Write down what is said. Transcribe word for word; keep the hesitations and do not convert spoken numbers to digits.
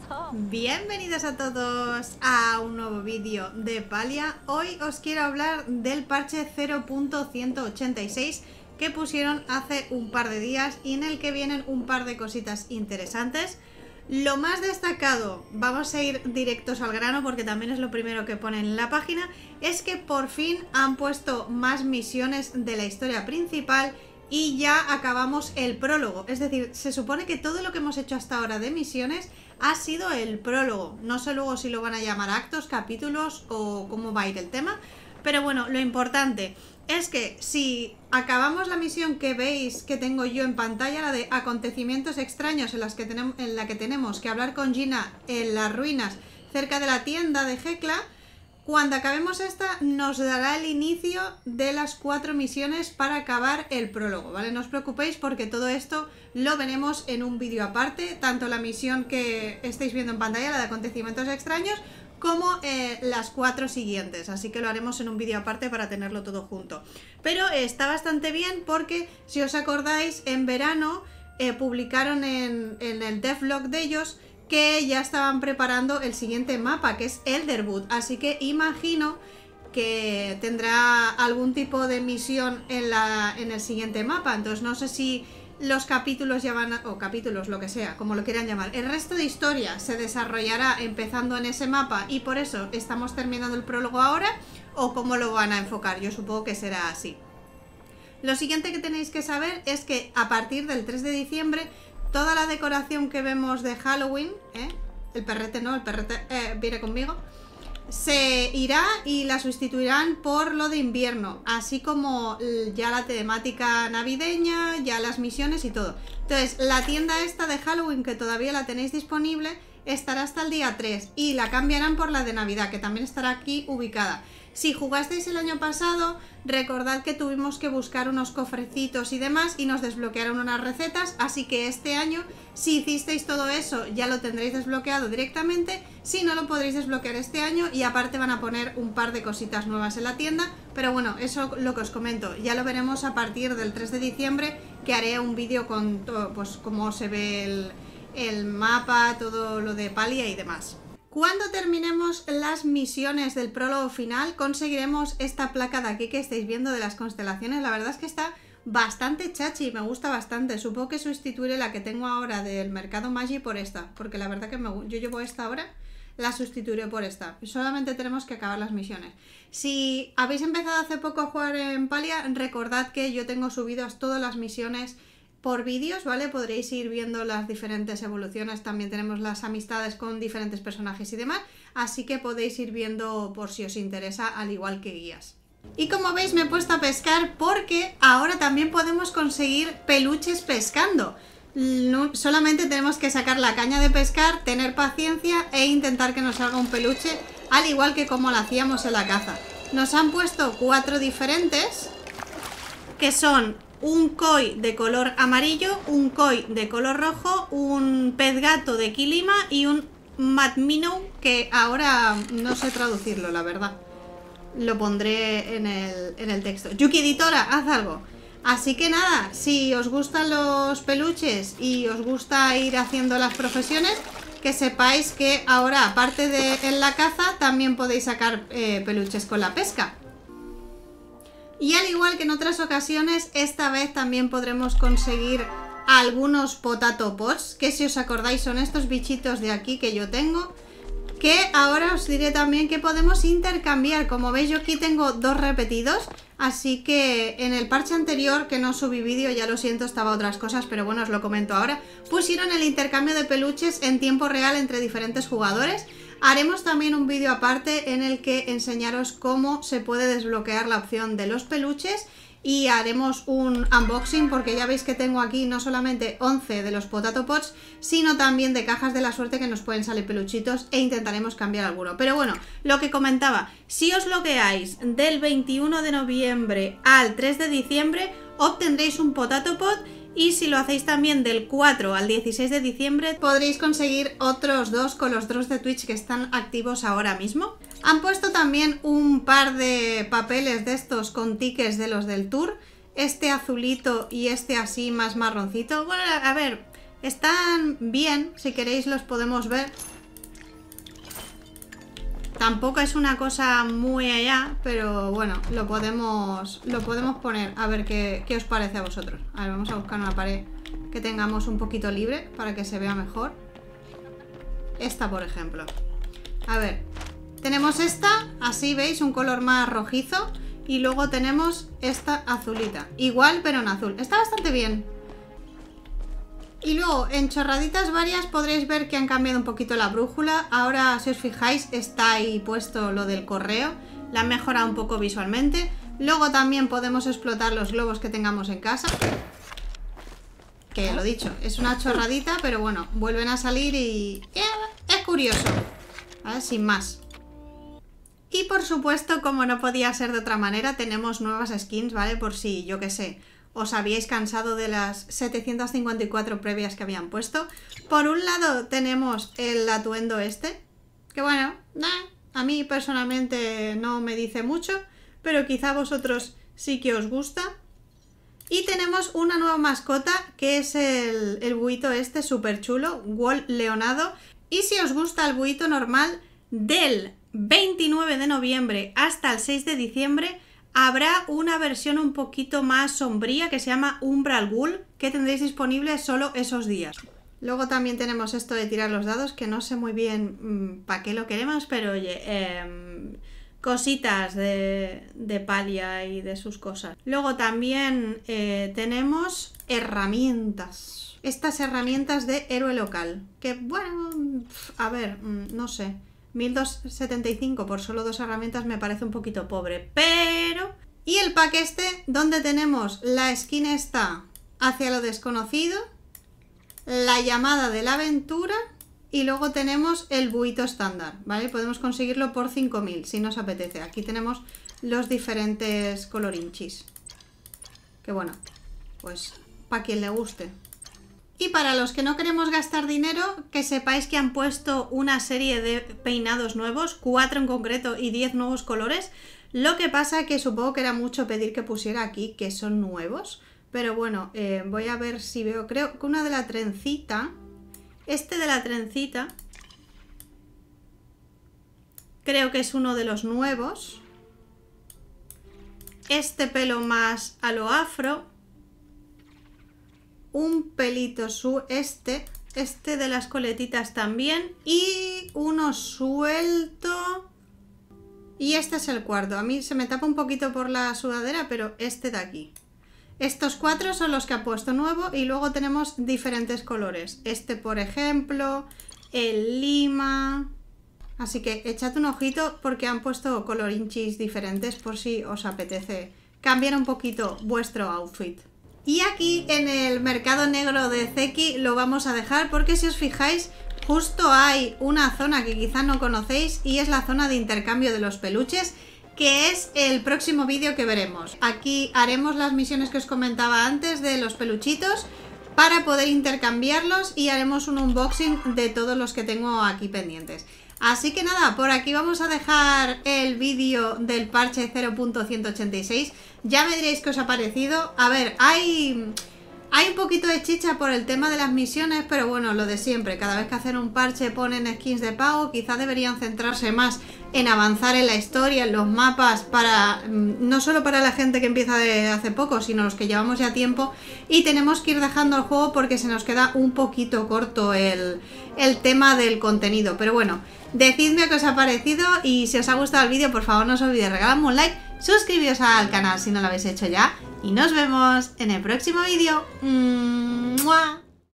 Bienvenidos a todos a un nuevo vídeo de Palia. Hoy os quiero hablar del parche cero punto ciento ochenta y seis que pusieron hace un par de días y en el que vienen un par de cositas interesantes. Lo más destacado, vamos a ir directos al grano porque también es lo primero que ponen en la página, es que por fin han puesto más misiones de la historia principal y ya acabamos el prólogo. Es decir, se supone que todo lo que hemos hecho hasta ahora de misiones ha sido el prólogo. No sé luego si lo van a llamar actos, capítulos o cómo va a ir el tema, pero bueno, lo importante es que si acabamos la misión que veis que tengo yo en pantalla, la de acontecimientos extraños en, las que tenemos, en la que tenemos que hablar con Gina en las ruinas cerca de la tienda de Hecla, cuando acabemos esta nos dará el inicio de las cuatro misiones para acabar el prólogo, ¿vale? No os preocupéis porque todo esto lo veremos en un vídeo aparte, tanto la misión que estáis viendo en pantalla, la de acontecimientos extraños, como eh, las cuatro siguientes, así que lo haremos en un vídeo aparte para tenerlo todo junto. Pero eh, está bastante bien porque, si os acordáis, en verano eh, publicaron en, en el devlog de ellos que ya estaban preparando el siguiente mapa, que es Elderwood, así que imagino que tendrá algún tipo de misión en, la, en el siguiente mapa. Entonces no sé si los capítulos ya van a, o capítulos, lo que sea, como lo quieran llamar, el resto de historia se desarrollará empezando en ese mapa y por eso estamos terminando el prólogo ahora, o cómo lo van a enfocar. Yo supongo que será así. Lo siguiente que tenéis que saber es que a partir del tres de diciembre toda la decoración que vemos de Halloween, ¿eh? el perrete no, el perrete eh, viene conmigo, se irá y la sustituirán por lo de invierno, así como ya la temática navideña, ya las misiones y todo. Entonces la tienda esta de Halloween, que todavía la tenéis disponible, estará hasta el día tres y la cambiarán por la de Navidad, que también estará aquí ubicada. Si jugasteis el año pasado, recordad que tuvimos que buscar unos cofrecitos y demás y nos desbloquearon unas recetas, así que este año, si hicisteis todo eso, ya lo tendréis desbloqueado directamente. Si no, lo podréis desbloquear este año y aparte van a poner un par de cositas nuevas en la tienda, pero bueno, eso lo que os comento, ya lo veremos a partir del tres de diciembre, que haré un vídeo con todo, pues cómo se ve el, el mapa, todo lo de Palia y demás. Cuando terminemos las misiones del prólogo final, conseguiremos esta placa de aquí que estáis viendo de las constelaciones. La verdad es que está bastante chachi, me gusta bastante. Supongo que sustituiré la que tengo ahora del mercado Magi por esta, porque la verdad que me, yo llevo esta ahora, la sustituiré por esta. Solamente tenemos que acabar las misiones. Si habéis empezado hace poco a jugar en Palia, recordad que yo tengo subidas todas las misiones por vídeos, ¿vale? Podréis ir viendo las diferentes evoluciones, también tenemos las amistades con diferentes personajes y demás, así que podéis ir viendo por si os interesa, al igual que guías. Y como veis me he puesto a pescar porque ahora también podemos conseguir peluches pescando. No, solamente tenemos que sacar la caña de pescar, tener paciencia e intentar que nos salga un peluche, al igual que como lo hacíamos en la caza. Nos han puesto cuatro diferentes, que son un koi de color amarillo, un koi de color rojo, un pez gato de Kilima y un mad minnow, que ahora no sé traducirlo, la verdad. Lo pondré en el, en el texto. Yuki Editora, haz algo. Así que nada, si os gustan los peluches y os gusta ir haciendo las profesiones, que sepáis que ahora, aparte de en la caza, también podéis sacar eh, peluches con la pesca. Y al igual que en otras ocasiones, esta vez también podremos conseguir algunos potato pots, que si os acordáis son estos bichitos de aquí que yo tengo, que ahora os diré también que podemos intercambiar. Como veis, yo aquí tengo dos repetidos, así que en el parche anterior, que no subí vídeo, ya lo siento, estaba otras cosas, pero bueno, os lo comento ahora, pusieron el intercambio de peluches en tiempo real entre diferentes jugadores. Haremos también un vídeo aparte en el que enseñaros cómo se puede desbloquear la opción de los peluches y haremos un unboxing porque ya veis que tengo aquí no solamente once de los potato pots, sino también de cajas de la suerte que nos pueden salir peluchitos e intentaremos cambiar alguno. Pero bueno, lo que comentaba, si os logueáis del veintiuno de noviembre al tres de diciembre obtendréis un potato pot. Y si lo hacéis también del cuatro al dieciséis de diciembre podréis conseguir otros dos con los drops de Twitch que están activos ahora mismo. Han puesto también un par de papeles de estos con tickets de los del tour. Este azulito y este así más marroncito. Bueno, a ver, están bien, si queréis los podemos ver. Tampoco es una cosa muy allá, pero bueno, lo podemos, lo podemos poner. A ver qué, qué os parece a vosotros. A ver, vamos a buscar una pared que tengamos un poquito libre para que se vea mejor. Esta, por ejemplo. A ver, tenemos esta, así veis, un color más rojizo. Y luego tenemos esta azulita. Igual, pero en azul. Está bastante bien. Y luego, en chorraditas varias podréis ver que han cambiado un poquito la brújula. Ahora, si os fijáis, está ahí puesto lo del correo. La han mejorado un poco visualmente. Luego también podemos explotar los globos que tengamos en casa. Que lo dicho, es una chorradita, pero bueno, vuelven a salir y... es curioso. ¿Vale? Sin más. Y por supuesto, como no podía ser de otra manera, tenemos nuevas skins, ¿vale? Por si, yo qué sé, os habíais cansado de las setecientas cincuenta y cuatro previas que habían puesto. Por un lado tenemos el atuendo este, que bueno, nah, a mí personalmente no me dice mucho, pero quizá a vosotros sí que os gusta. Y tenemos una nueva mascota, que es el, el buito este, súper chulo, Wall Leonado. Y si os gusta el buito normal, del veintinueve de noviembre hasta el seis de diciembre... habrá una versión un poquito más sombría que se llama Umbral Ghoul, que tendréis disponible solo esos días. Luego también tenemos esto de tirar los dados, que no sé muy bien mmm, para qué lo queremos, pero oye, eh, cositas de, de Palia y de sus cosas. Luego también eh, tenemos herramientas. Estas herramientas de héroe local, que bueno, a ver, no sé... mil doscientos setenta y cinco por solo dos herramientas me parece un poquito pobre, pero... Y el pack este, donde tenemos la skin esta hacia lo desconocido, la llamada de la aventura y luego tenemos el buito estándar, ¿vale? Podemos conseguirlo por cinco mil si nos apetece. Aquí tenemos los diferentes colorinchis. Que bueno, pues para quien le guste. Y para los que no queremos gastar dinero, que sepáis que han puesto una serie de peinados nuevos, cuatro en concreto y diez nuevos colores. Lo que pasa que supongo que era mucho pedir que pusiera aquí que son nuevos. Pero bueno, eh, voy a ver si veo, creo que una de la trencita, este de la trencita, creo que es uno de los nuevos. Este pelo más a lo afro. Un pelito su este, este de las coletitas también y uno suelto y este es el cuarto. A mí se me tapa un poquito por la sudadera, pero este de aquí. Estos cuatro son los que ha puesto nuevo y luego tenemos diferentes colores. Este por ejemplo, el lima, así que echad un ojito porque han puesto colorinchis diferentes por si os apetece cambiar un poquito vuestro outfit. Y aquí en el mercado negro de Zeki lo vamos a dejar porque si os fijáis justo hay una zona que quizá no conocéis y es la zona de intercambio de los peluches, que es el próximo vídeo que veremos. Aquí haremos las misiones que os comentaba antes de los peluchitos para poder intercambiarlos y haremos un unboxing de todos los que tengo aquí pendientes. Así que nada, por aquí vamos a dejar el vídeo del parche cero punto ciento ochenta y seis. Ya me diréis qué os ha parecido. A ver, hay, hay un poquito de chicha por el tema de las misiones, pero bueno, lo de siempre. Cada vez que hacen un parche ponen skins de pago. Quizá deberían centrarse más en avanzar en la historia, en los mapas, para no solo para la gente que empieza de hace poco, sino los que llevamos ya tiempo. Y tenemos que ir dejando el juego porque se nos queda un poquito corto el, el tema del contenido. Pero bueno, decidme qué os ha parecido y si os ha gustado el vídeo, por favor no os olvidéis regalarme un like, suscribiros al canal si no lo habéis hecho ya y nos vemos en el próximo vídeo. ¡Mua!